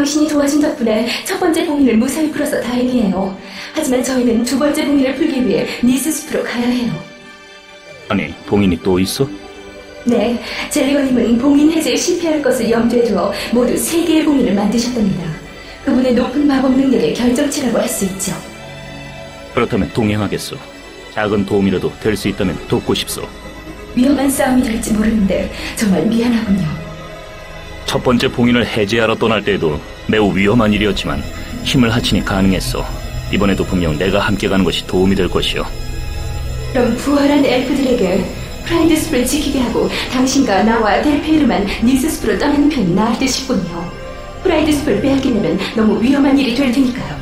당신이 도와준 덕분에 첫 번째 봉인을 무사히 풀어서 다행이에요. 하지만 저희는 두 번째 봉인을 풀기 위해 니스 숲으로 가야 해요. 아니, 봉인이 또 있어? 네, 젤리건님은 봉인 해제에 실패할 것을 염두에 두어 모두 3개의 봉인을 만드셨답니다. 그분의 높은 마법 능력의 결정체라고 할 수 있죠. 그렇다면 동행하겠소. 작은 도움이라도 될 수 있다면 돕고 싶소. 위험한 싸움이 될지 모르는데 정말 미안하군요. 첫 번째 봉인을 해제하러 떠날 때에도 매우 위험한 일이었지만 힘을 합치니 가능했어. 이번에도 분명 내가 함께 가는 것이 도움이 될 것이오. 그럼 부활한 엘프들에게 프라이드 숲을 지키게 하고 당신과 나와 델페이르만 니스 숲으로 떠나는 편이 나을 듯 싶군요. 프라이드 숲을 빼앗기려면 너무 위험한 일이 될 테니까요.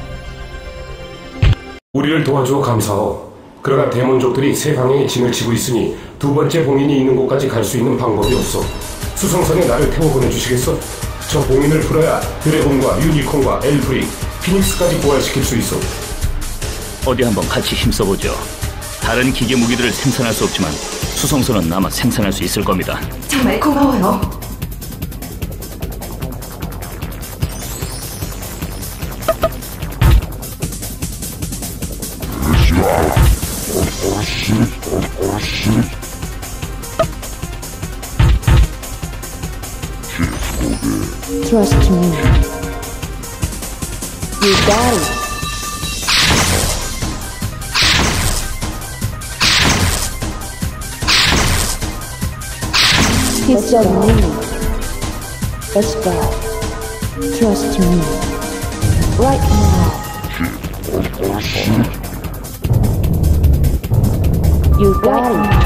우리를 도와주어 감사하오. 그러나 데몬족들이 세 방향에 진을 치고 있으니 두 번째 봉인이 있는 곳까지 갈 수 있는 방법이 없어. 수송선에 나를 태워보내주시겠어? 저 봉인을 풀어야 드래곤과 유니콘과 엘프리, 피닉스까지 부활시킬 수 있어. 어디 한번 같이 힘써보죠. 다른 기계 무기들을 생산할 수 없지만 수송선은 아마 생산할 수 있을 겁니다. 정말 고마워요. Trust me. You got it. Piece of me. Let's go. Trust me. Right now. You got it.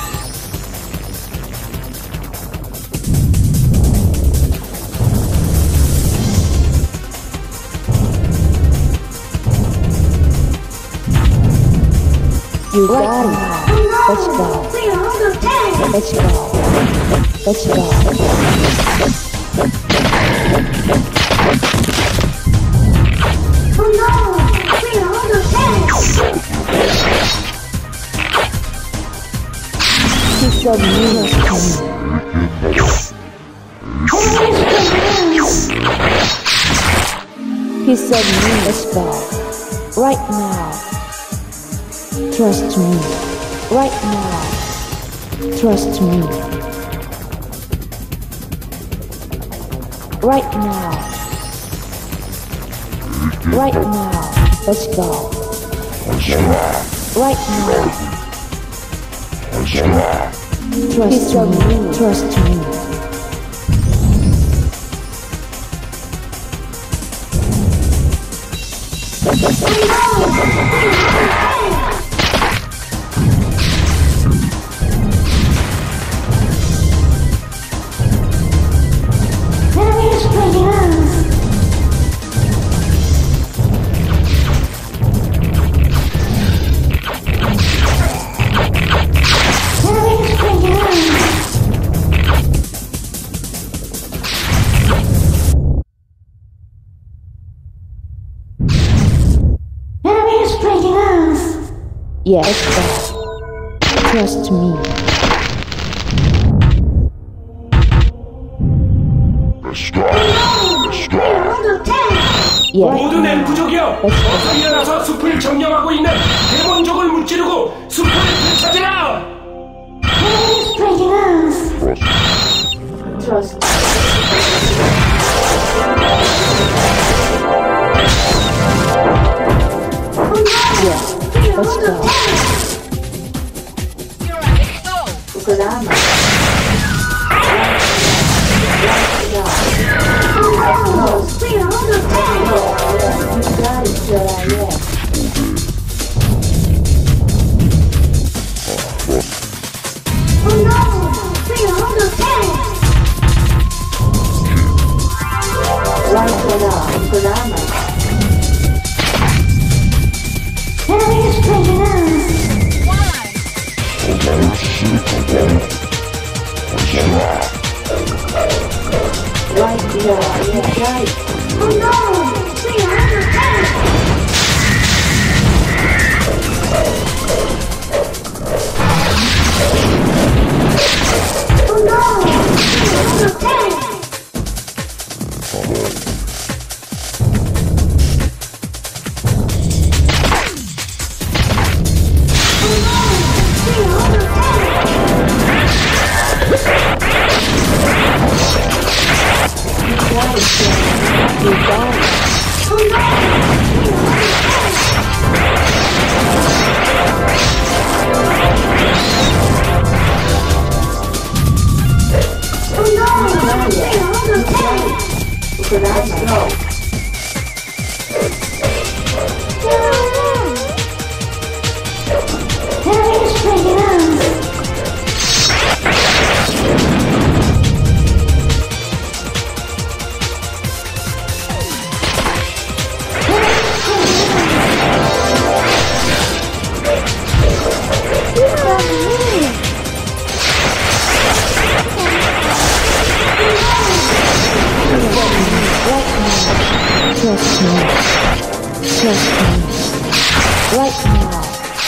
You got it. Let's go. Let's go. Let's go. Oh no! We're on the fence! Piece of me coming. Piece of me. Let's go. Right now. Trust me. Right now. Trust me. Right now. Right now. Let's go. Right now. Trust me. Trust me. Yes, God. Trust me. Yes. 모든 엘프족이여! 어서 일어나서 숲을 점령하고 있는 데몬족을 무찌르고 숲을 되찾으라! Trust. Yeah. Let's go. Ukulama. You got it. Trust me. Trust me. Right now.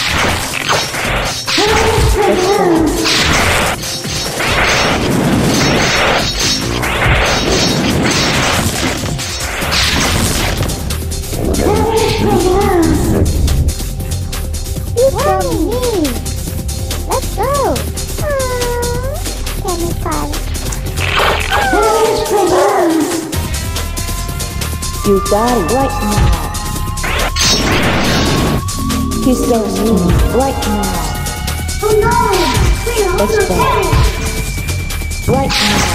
Let's go. You tell me. Let's go. Chemical. You got it right now. Kiss me right now. Oh no! Let's go. Right now.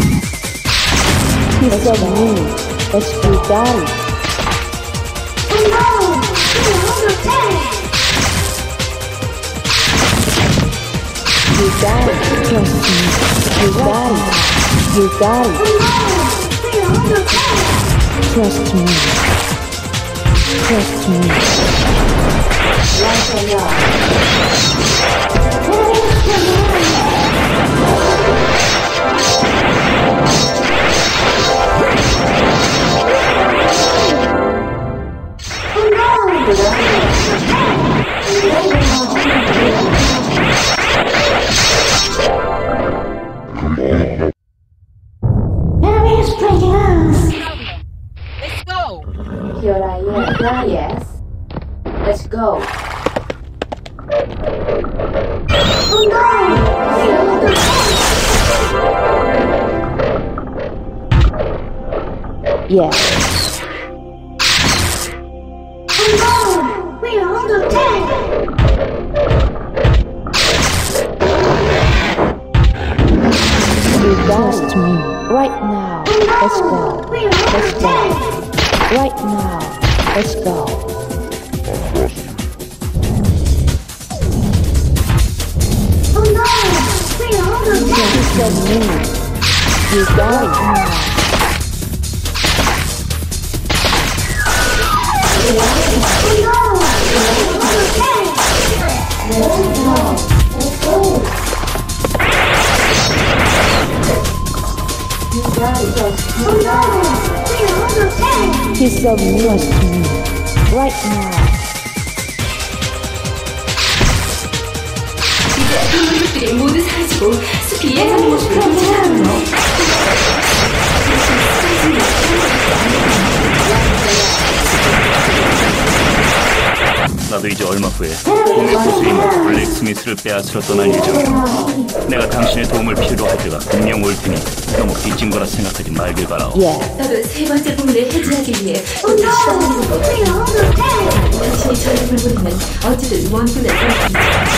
Kiss me. Let's go. Got it. Oh no! You got it. Trust me. You got it. You got it. Trust me. Trust me. Here I am. Yes. Let's go. Yes. We're on the tank. You got me right now. Let's go. Let's go. Right now. Let's go. Oh no! We're on the tank. You said me. You got it now. Kiss of me to me right now. 이제 동물들이 모두 사라지고 숲이 예전 모습을 되찾아오며 나도 이제 얼마 후에 공의 구수인 블랙 스미스를 빼앗으러 떠날 예정이야. 내가 당신의 도움을 필요로 할 때가 분명 올 테니 너무 빚진 거라 생각하지 말길 바라오. Yes. 나도 세 번째 봉인을 해제하기 위해 혼자 시도하는 것. 당신이 저를 돌보려면 어쨌든 원군을